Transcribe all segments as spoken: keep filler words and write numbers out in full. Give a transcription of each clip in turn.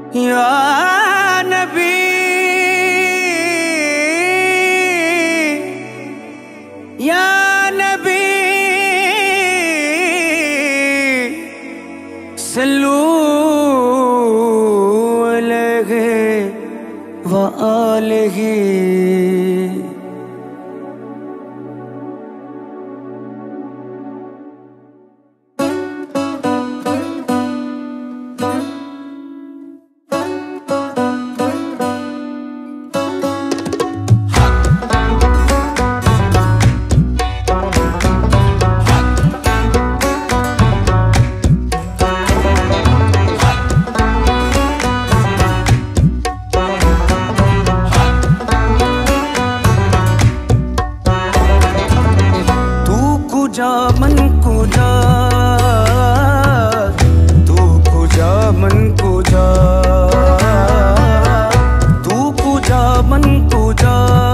या नबी या नबी सल्लू अलैहि व आलिहि। कुजा मन कुजा तू कुजा मन कुजा तू कुजा मन कुजा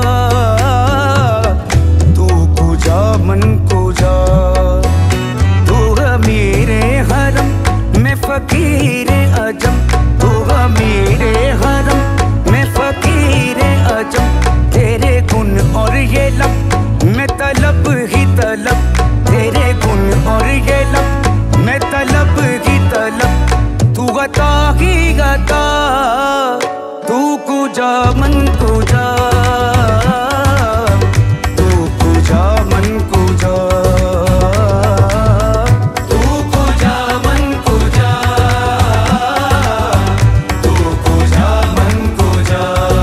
तू कुजा मन कुजा। तू मेरे हरम में फकीर अजम, तू मेरे हरम में फकीर अजम। तेरे गुण और ये लब मैं तलब ही तलब, तेरे गुण और ये लब मैं तलब ही तलब। तू गता ही गता तू कुजा मन कुजा तू कुजा मन कुजा तू कुजा मन कुजा तू कुजा मन कुजा।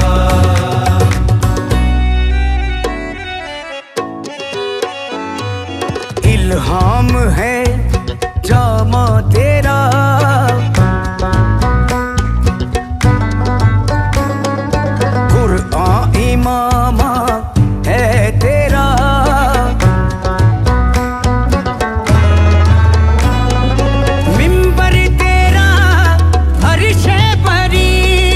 इल्हाम है जामा तेरा, कुरआन इमामा है तेरा। मिंबर तेरा अर्शे परी,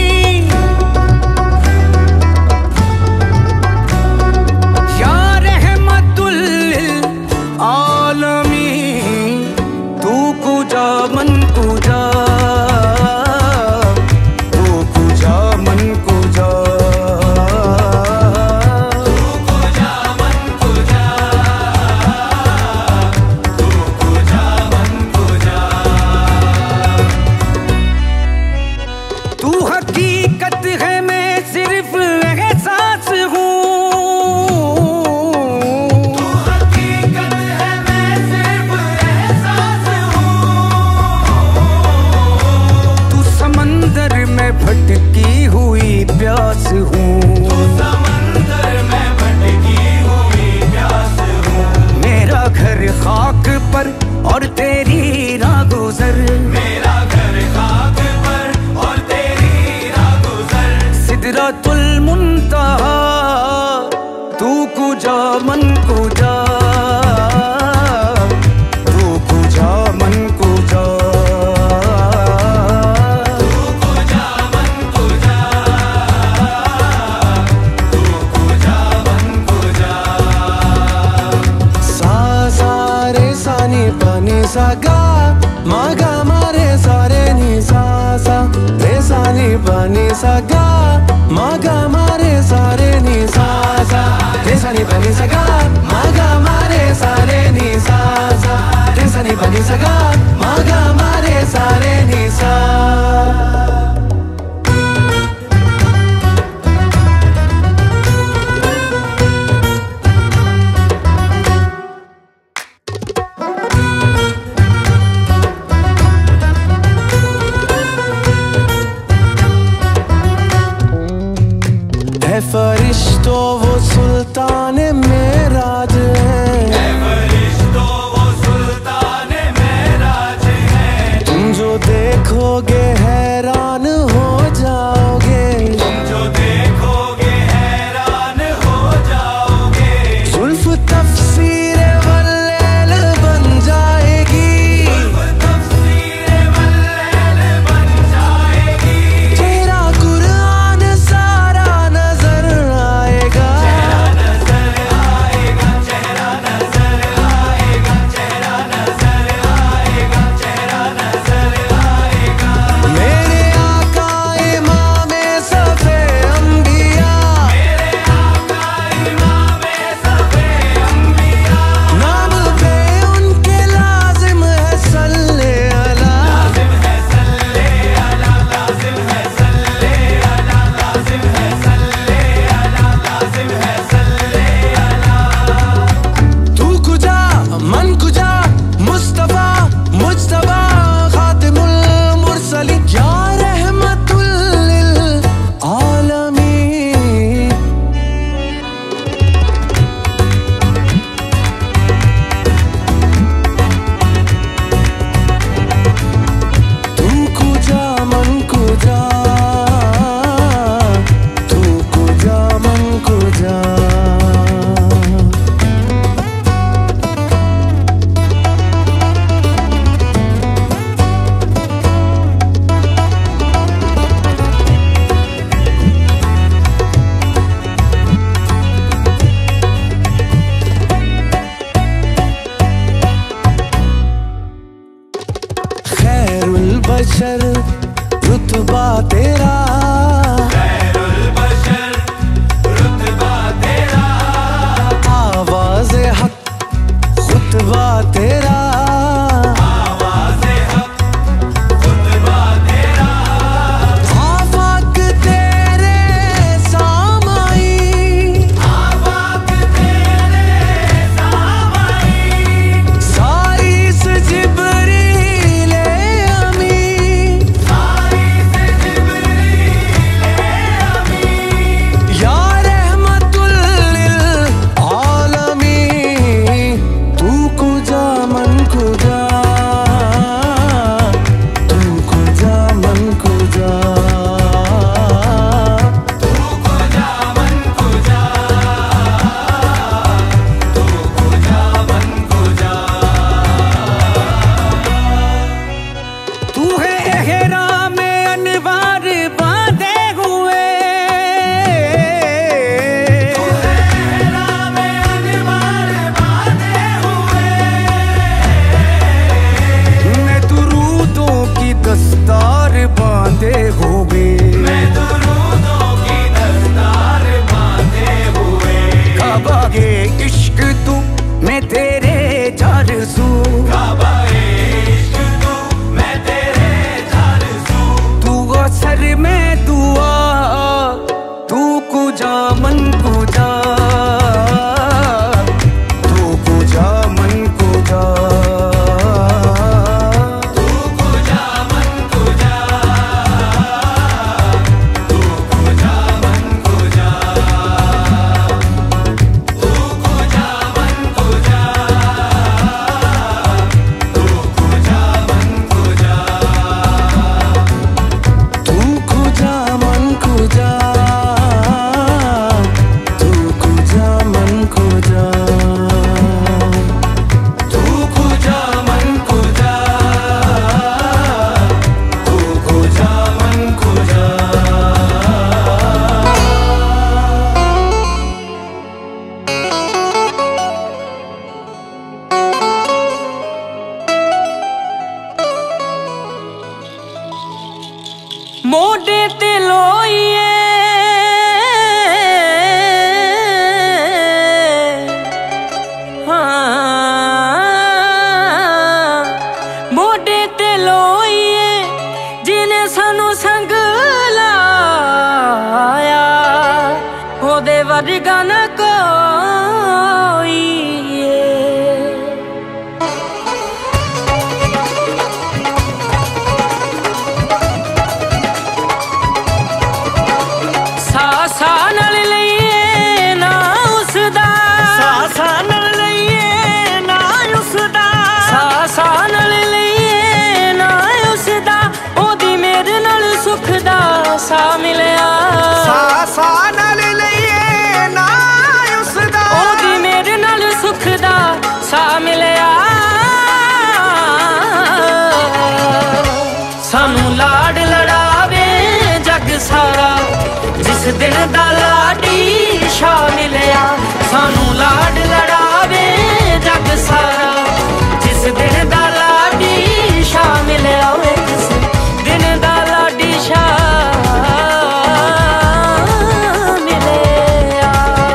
या रहमतुल लिल आलमी। तू कुजा मन कुजा तू कुजा मन कुजा तू कुजा मन कुजा तू कुजा मन कुजा। तू हकीकत है मैं सिर्फ एहसास हूँ, भटकी हुई प्यास हूँ, समंदर में भटकी हुई प्यास हूँ। मेरा घर खाक पर और तेरी राह गुजर, मेरा घर खाक पर और तेरी राह गुजर। सिदरतुल मुंतहा तू कुजा मन कुजा तू कुजा मन कुजा। सागा मागा मारे सारे नी सा सा रे सानी बनी सगा मागा मारे सारे नी सा सा रे सानी बनी सगा मागा मारे सारे नी सा सा रे सानी बनी सगा मागा मारे सारे नी सा। फरिश्तों वो सुल्तान मेराज है, फरिश्तों वो सुल्तान मेराज है। तुम जो देखोगे हैरान हो जाओगे, तुम जो देखोगे हैरान हो जाओगे। जुल्फ तफसीर वल्लैल बन जाएगी, जुल्फ तफसीर वल्लैल बन जाएगी। तेरा कुरान सारा आएगा, चेहरा नजर आएगा, चेहरा नजर आएगा, चेहरा नजर आएगा, चेहरा नजर आएगा। मेरे आका बशर रुतबा तेरा, खैरुल बशर रुतबा तेरा, आवाज़े हक खुतबा तेरा, आवाज़े हक खुतबा तेरा, आफाक तेरे सामाई, आफाक तेरे सामाई, सारी से जिब्रील अमी, सारी से जिब्रील अमी, या रहमतुल लिल आलमीन, तू कुजा मन कुजा, तू कुजा मन कुजा, तू कुजा मन कुजा, तू कुजा मन कुजा, तू है एहराम में अनवार बांधे हुए, तू है एहराम में अनवार बांधे हुए, मैं दुरूदों की दस्तार बांधे हुए, मैं दुरूदों की दस्तार बांधे हुए, काबा के इश्क तू मैं तेरे जारज़ू, काबा के इश्क तू मैं तेरे जारज़ू, तू असर में दुआ, तू कुजा मन कुजा, तू कुजा मन कुजा, तू कुजा मन कुजा, तू कुजा मन कुजा, तू कुजा मन कुजा, तू कुजा मन कुजा, तू कुजा मन कुजा, तू कुजा मन कुजा, तू कुजा मन कुजा, तू कुजा मन कुजा। मोढे ते लोइए हाँ, मोढे ते लोइए जिने सानू संग लाया, ओदे वर्गा न कोई सासा नल लइए ना उसदा, सासा नल लइए ना उसदा, सासा नल लइए ना उसदा, ओदी मेरे नाल सुख दा सा मिलिया, सासा नल लइए ना उसदा, ओदी मेरे नाल सुख दा सा मिलिया, सानू लाड लड़ावे जग सारा, जिस दिन दा लाडी शाह मिलिया, सानू लाड लड़ावे जग सारा, जिस दिन दा लाडी शाह मिलिया, वे जिस दिन दा लाडी शाह मिलिया।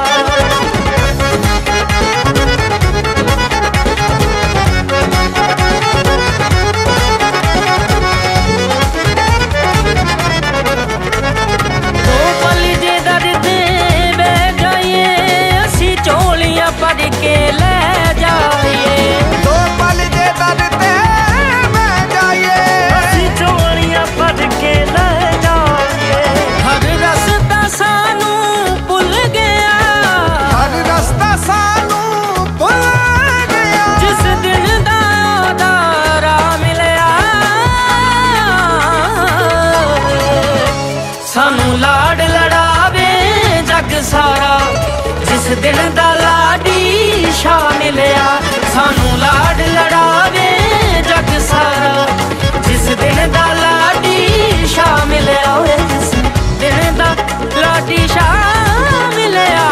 दो पल जे दर दे बह जाइए, असी चोलियां पढ़ के ले जाइए, दो पल जे दर दे बह जाइए, असी चोलियां पढ़ के ले जाइए, हर रस्ता सानू भुल गया, हर रस्ता सानू भुल गया, जिस दिन दा ओदा राह मिलिया, सानू लाड लड़ावे जग सारा, जिस दिन दा लाडी शाह मिलिया, सानू लाड लड़ावे जग सारा, जिस दिन दा लाडी शाह मिलिया, वे जिस दिन दा लाडी शाह मिलिया।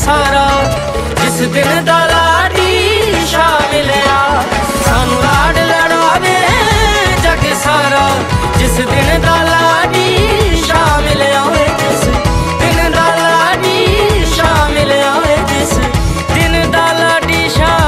सारा जिस दिन दा लाडी शाह मिलिया सानू लाड लड़ावे जग सारा जिस दिन दा लाडी शाह मिलिया जिस दिन दा लाडी शाह मिलिया जिस दिन दा लाडी शाह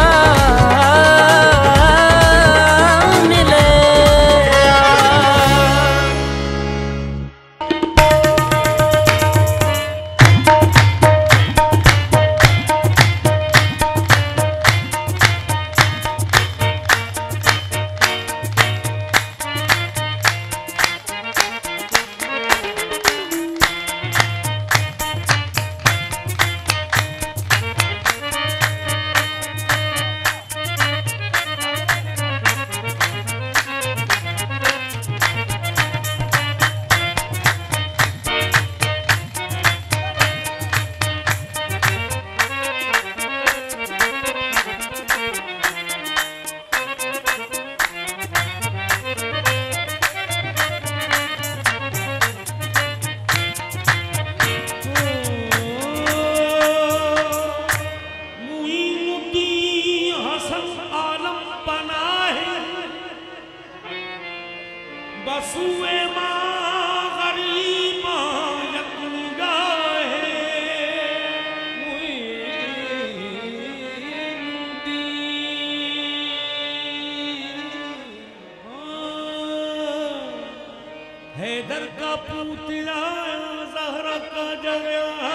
हैदर का पुतला ज़हरा का जया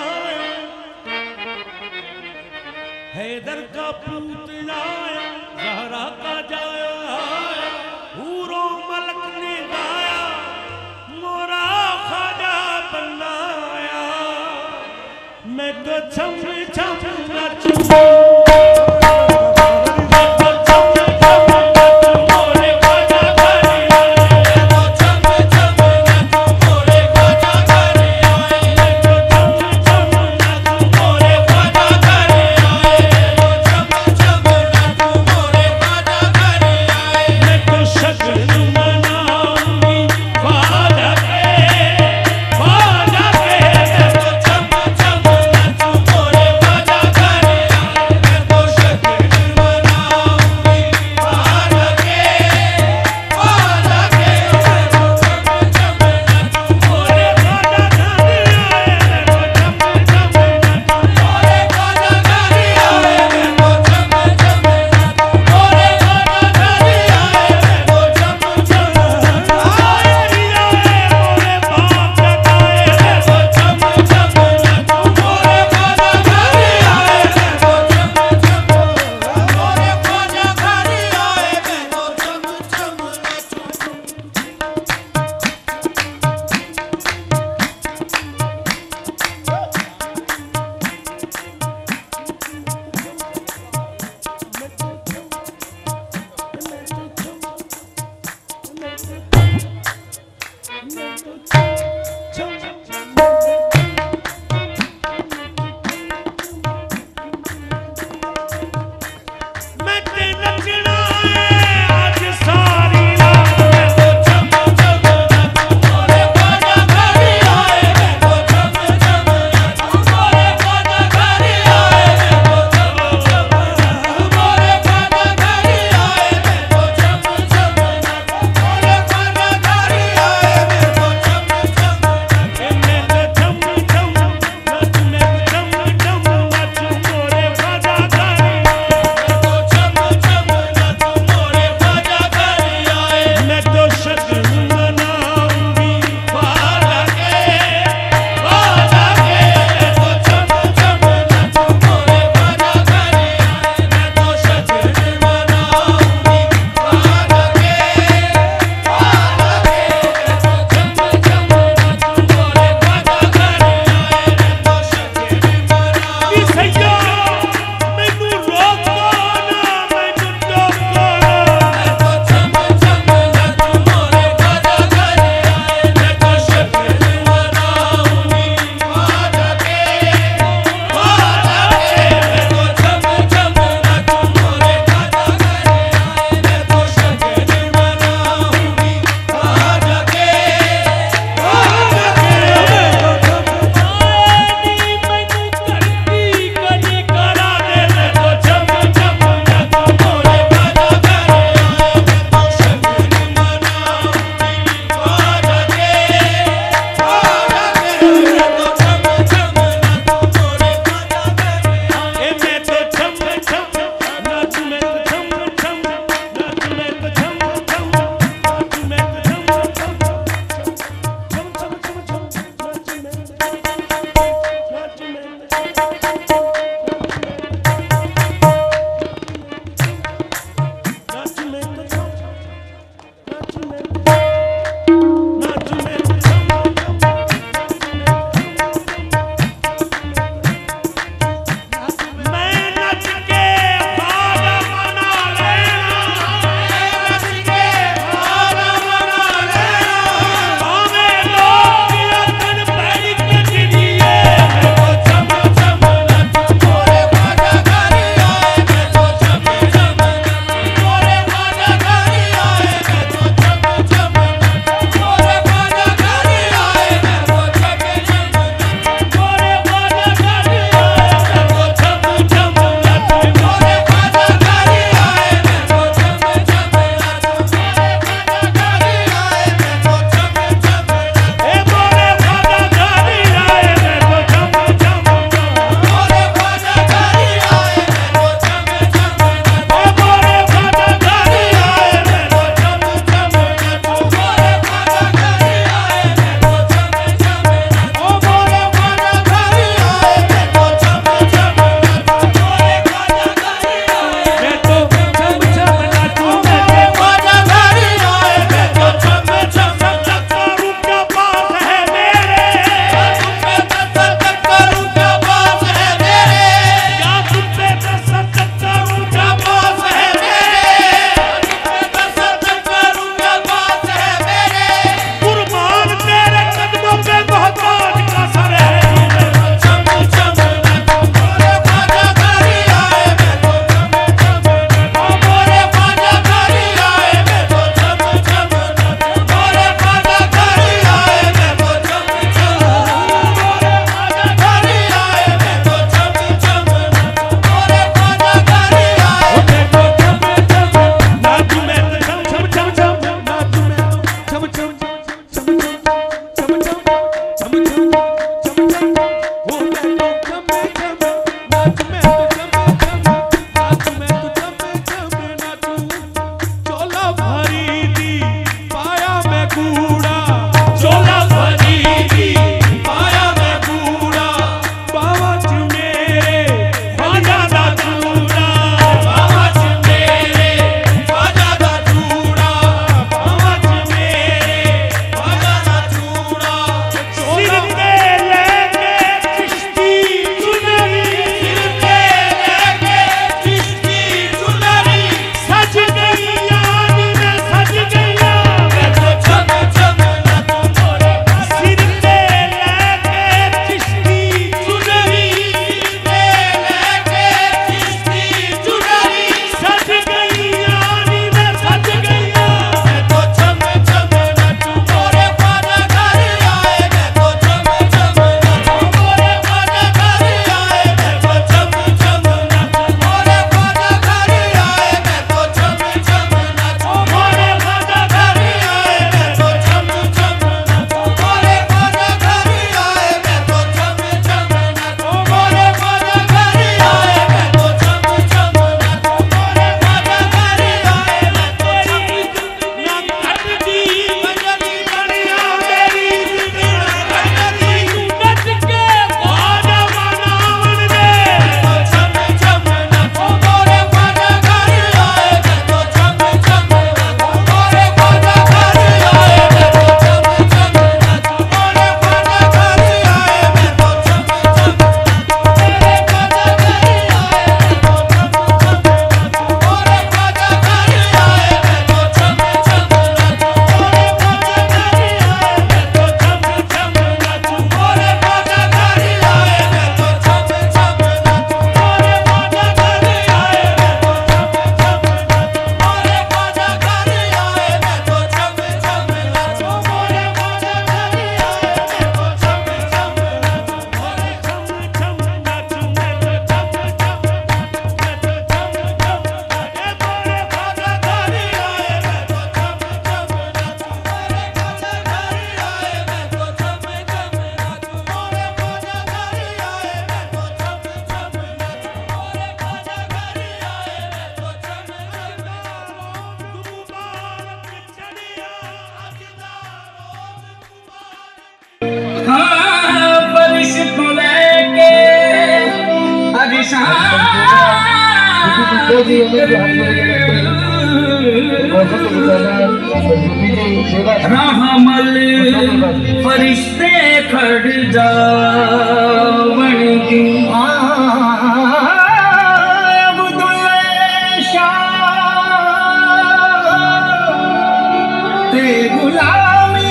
हैदर का पुतला ज़हरा का जया हूरो मलक ने गाया मोरा ख्वाजा बनाया मैं तो छम छम नचूं Bye. रहमल फरिश्ते खड़ जावणगी अब्दुल शाह ते गुलामी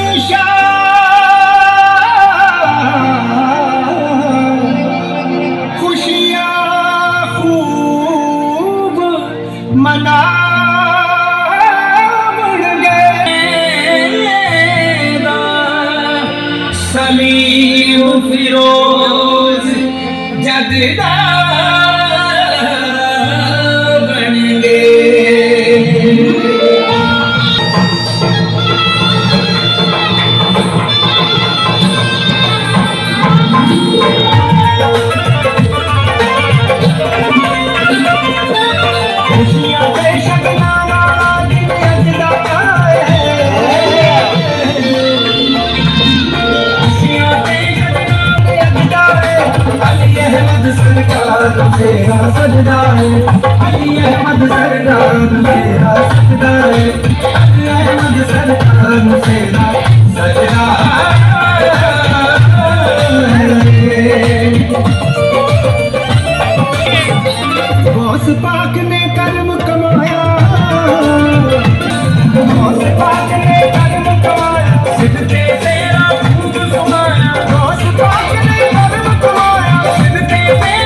शाह खुशियाँ खूब मना सलीम फिरोज जगदा बन खुशियाँ बेशक नामा जगदा सरकार तेरा सजदा है अली अहमद सरकार तेरा सजदा है अली अहमद सरकार तेरा सजदा है गौस पाक ने कर्म कमाया गौस पाक ने कर्म कमाया सिद्दे तेरा खूब सुनाया गौस पाक ने कर्म कमाया सिद्दे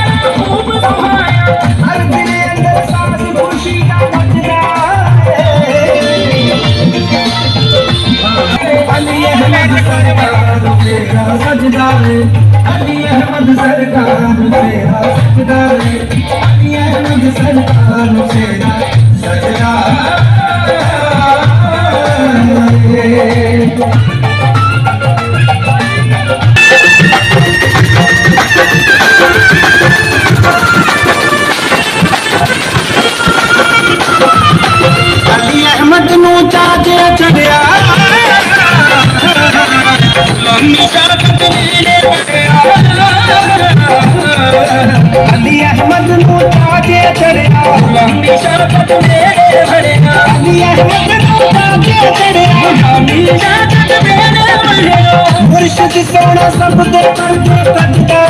हर दिल अंदर सांस खुशी का बजदा अली अहमद सरकार तेरा सजदा है अली अहमद सरकार तेरा सजदा है अली अहमद सरकार तेरा सजदा अली अहमद नू चाचे चढ़िया अली अहमद नू चाचे चढ़िया अली अहमद नू चाचे चढ़िया मुर्शिद सोना सब दे करके कटदा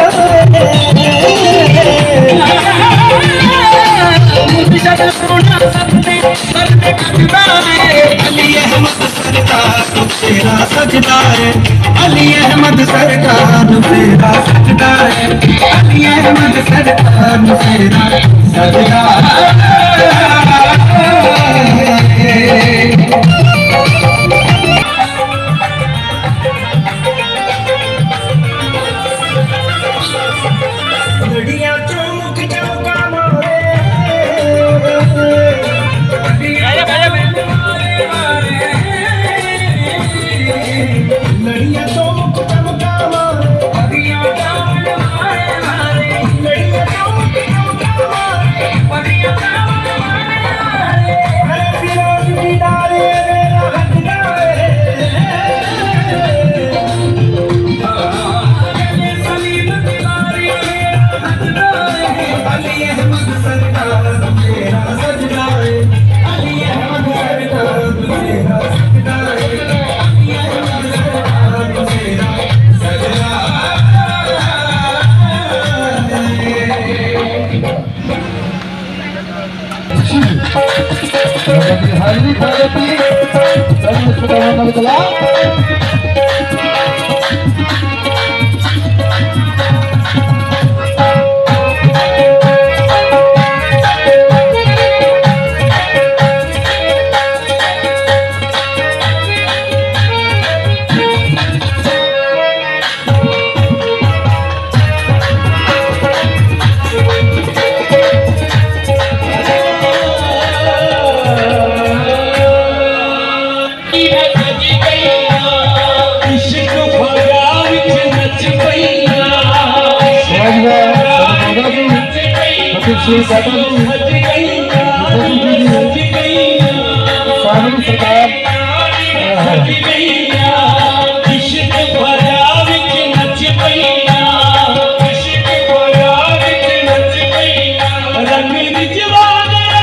मुर्शिद सोना सब दे करके कटदा अली अहमद सरकार तेरा सजदा है अली अहमद सरकार तेरा सजदा है अली अहमद सरकार तेरा सजदा लड़ियां चौमुख चौका मारे लड़ियां चौमुख चौका मारे लड़ियां चौमुख चौका मारे लड़ियां फिरोज दीदारे मेरा हकदा सलीम दीदारे अली अहमद सरकार तेरा सजदा है अली अहमद सरकार तेरा सजदा है अली अहमद सरकार तेरा सजदा हाजिरी खाती सर्व सुदामा नवकला रंग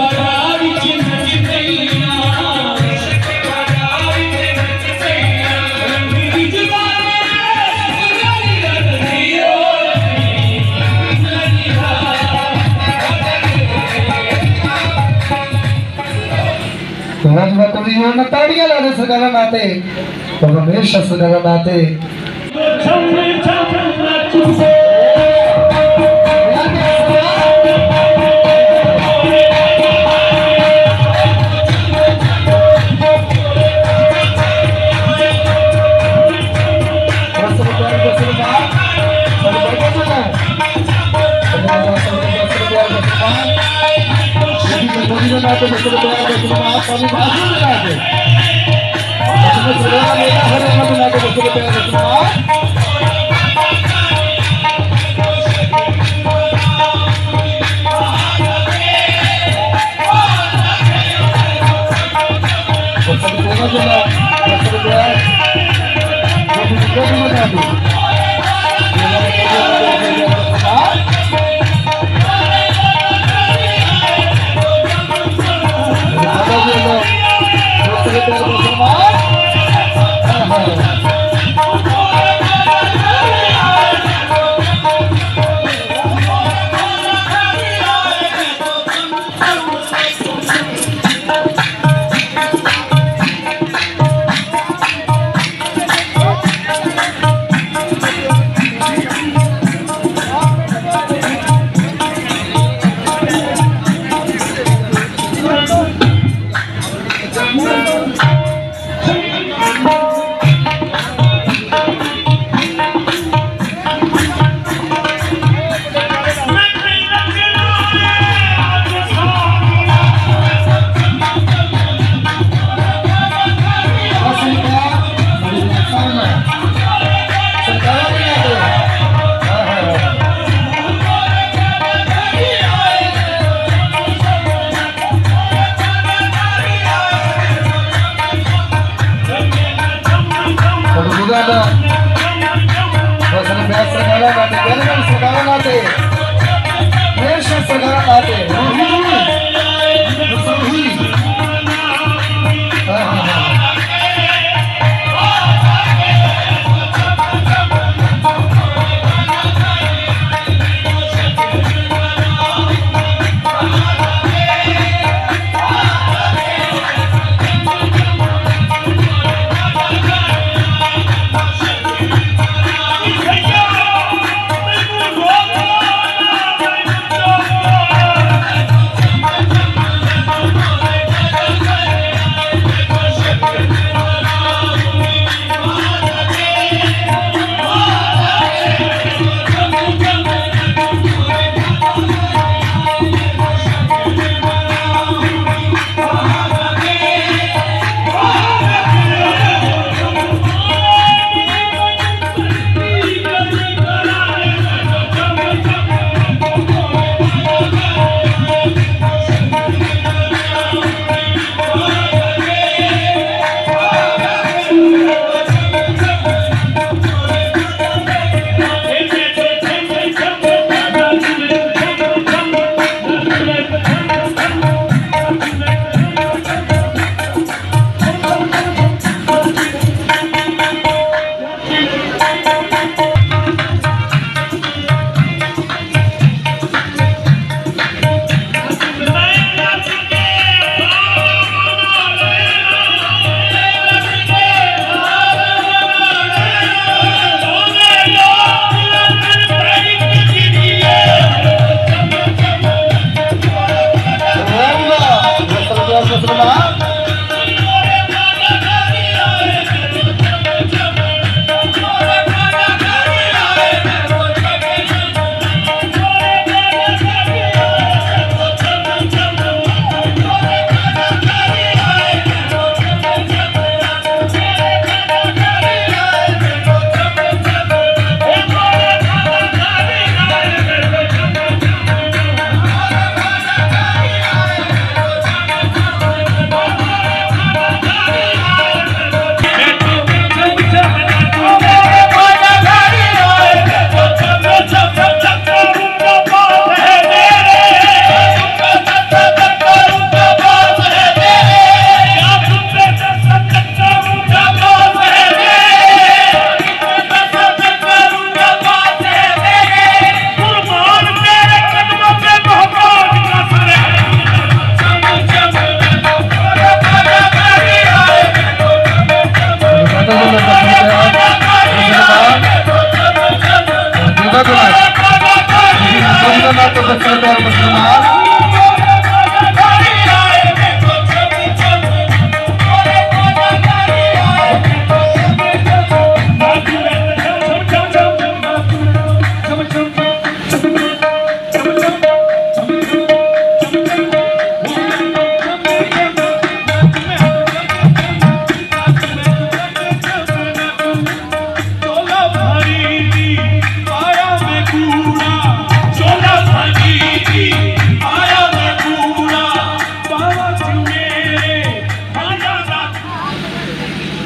ताड़ियां ला दे सगाला नाते तो हमेशा सगाला नाते नाते बसरे प्यार बसरे आप कभी बाजू में नाते बसरे प्यार मेरा हर एक में नाते बसरे प्यार बसरे आप बसरे प्यार जना बसरे प्यार बसरे प्यार में नाते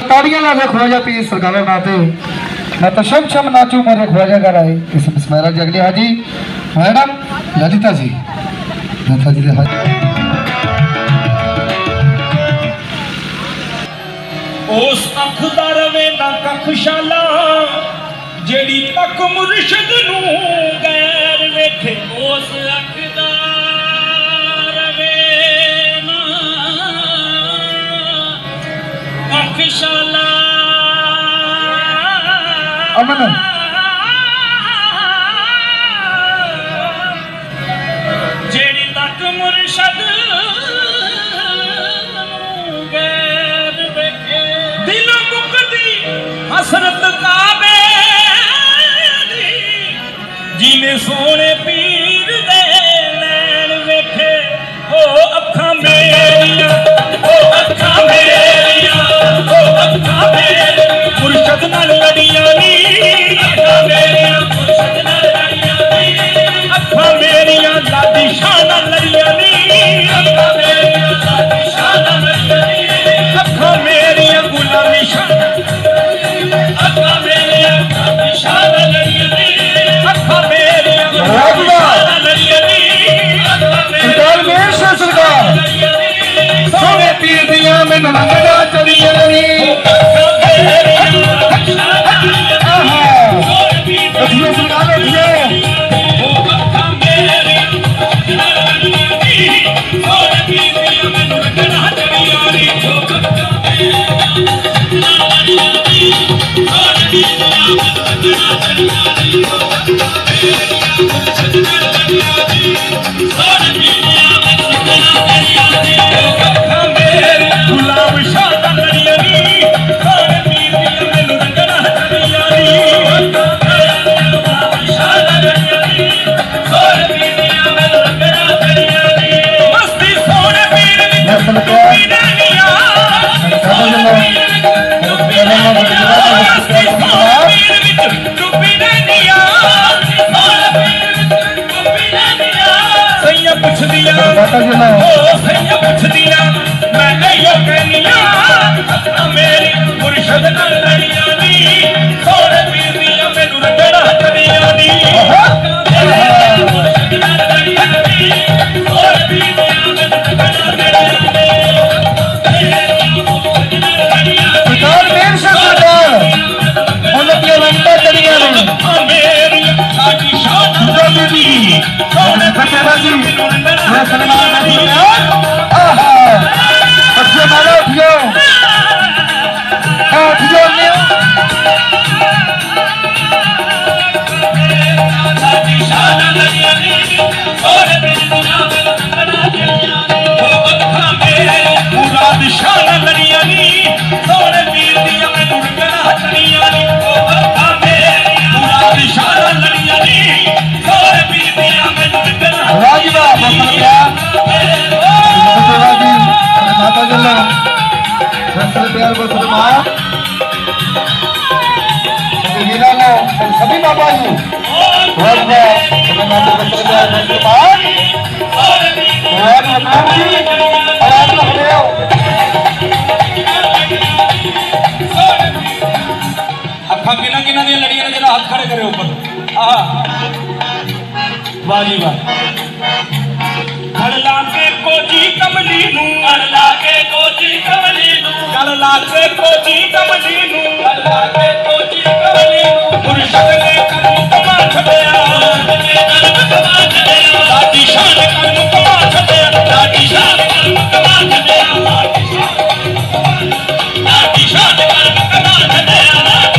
ताड़ियां ला दे ख्वाजा पीर सरकार नाते मैं तो शम शम नाचू मेरे ख्वाजा कर आए इस बिस्मिल्लाह जी। अगले हाजी मैडम ललिता जी ललिता जी हाजी उस अख दा रवे ना कखशाला जेड़ी तक मुर्शिद नू गैर वेखे। उस अख दा रवे ना कखशाला अमन जेड़ी तक मुर्शिद हसरत काबे जिने सोने पीर दे नैन वेखे। ओ अखा मेरिया ओ अखा मेरिया ओ अखा मेरिया मुर्शद नाल लड़ियां नी। अखा मेरिया मुर्शद नाल लड़ियां नी। अखा मेरिया लादी शाह नाल लड़ियां नी। अखा मेरिया लादी शाह नाल लड़ियां नी। अखा मेरिया गुलामी शाह अखा मेरिया शान लड़ियां नी। अखा मेरिया शान लड़ियां नी। सरकार मेर से सरकार सोने पीर दिया में नंगदा चलियां नी। अखा मेरिया आहा देखिए सरकार देखिए अखा मेरिया शान लड़ियां नी। सोने पीर दिया में नंगदा चलियां नी। गुलाम शाह लड़ियां नी। सोने पीर दिया मैनू रंगना चलियां नी। गुलाम शाह लड़ियां नी। सोने पीर दिया मैनू रंगना चलियां नी। मस्ती सोने पीर विच डुबी रहनिया। सोने पीर विच डुबी रहनिया। मस्ती सोने पीर विच डुबी रहनिया। सोने पीर विच डुबी रहनिया। सैया पुछदियां ओ सैया पुछदियां मैं इहो कहनिया। अखा मेरी मुर्शद नाल लड़ियां नी। सोने पीर दिया मैनू रंगना चलियां नी। मुर्शद नाल लड़ियां नी। सोने पीर दिया मैनू रंगना चलियां नी। सरकार मेर से सरकार उन्नतियां बनता चलियां नी। अखा मेरी लादी शाह खुदा बीबी सोने फतेहा जी मैं सलमान अली आहा अच्छे माला उठियो हाँ उठियो लादी शाह लड़ियां नी। सोने पीर दिया मैनू रंगना चलियां नी। अखा मेरी मुराद शाह लड़ियां नी। सोने पीर दिया मैनू रंगना चलियां नी। अखा मेरी मुराद शाह लड़ियां नी। सोने पीर दिया मैनू रंगना राजीवा बसंतिया फतेहा जी माता जल्ला फैसले प्यार को सलमा वीरा लो सभी बाबा जी बहुत बहुत माता फैसले प्यार को सलमा बहुत मतलब जी आवाज रख रहे हो। अखा किना किना दी लड़ियां ने जरा हाथ खड़े करे ऊपर। आहा वाह जी वाह। गल लाके कोजी कमली नू गल लाके कोजी कमली नू गल लाके कोजी कमली नू गल लाके कोजी कमली नू मुर्शद ने कर्म कमा छड़या। लादी शान कर्म कमा छड़या। लादी शान कर्म कमा छड़या। लादी शान कर्म कमा छड़या।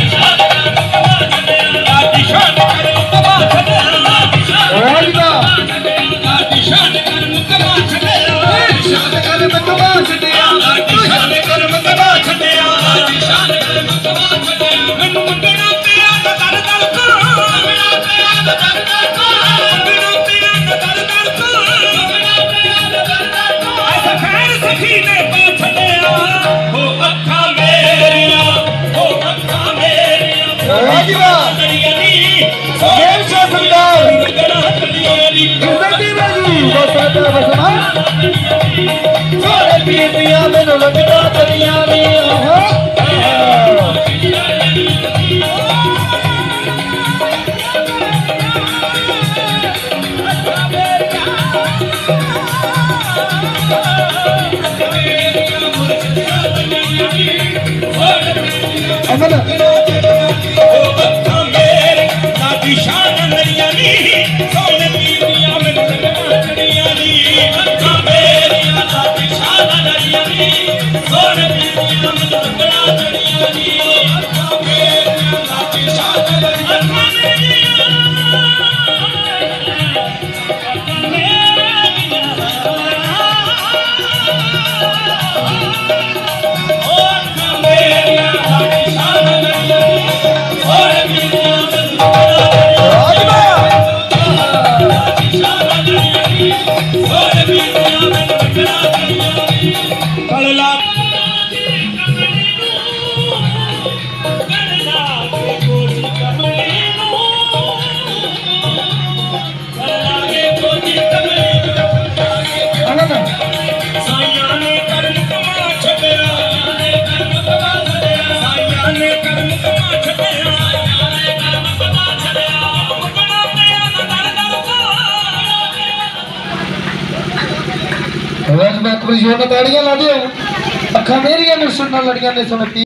लादी शान कर्म कमा छड़या। राजीवा लादी शान कर्म कमा छड़या। शान कर्म कमा छड़या। लादी शान कर्म कमा छड़या। लादी शान कर्म कमा छड़या। मैनू मंगना पिया दा दर दर को। मंगना पिया दा दर दर को। मंगना पिया दा दर दर को। मंगना पिया दा दर दर को। ऐसा खैर सखी ने पा छड़या। ओ अखा मेरिया ओ अखा मेरिया राजीवा लड़ियां नी। मेर से सरकार रंगना चलियां नी। इज्जती बाजी बसंत बसमा सोने पीर दिया मैनू लगदा चलियां नी। आहा ਅਮਨ ਅੱਖਾਂ ਮੇਰੇ ਲਾਡੀ ਸ਼ਾਨ ਨੜੀਆਂ ਨੀ ਸੋਹਣੇ ਪੀਰੀਆਂ ਮੈਨੂੰ ਲੱਗਣਾ ਚੜੀਆਂ ਨੀ ਅੱਖਾਂ ਮੇਰੀਆਂ ਲਾਡੀ ਸ਼ਾਨ ਨੜੀਆਂ ਨੀ ਸੋਹਣੇ ਪੀਰੀਆਂ ਮੈਨੂੰ ਲੱਗਣਾ ਚੜੀਆਂ ਨੀ ਅੱਖਾਂ ਮੇਰੀਆਂ ਲਾਡੀ ਸ਼ਾਨ ਨੜੀਆਂ ਨੀ मैं खुशी होना ताड़ियां ला दियो अखा मेरिया ने सुनना लड़ियां ने सुन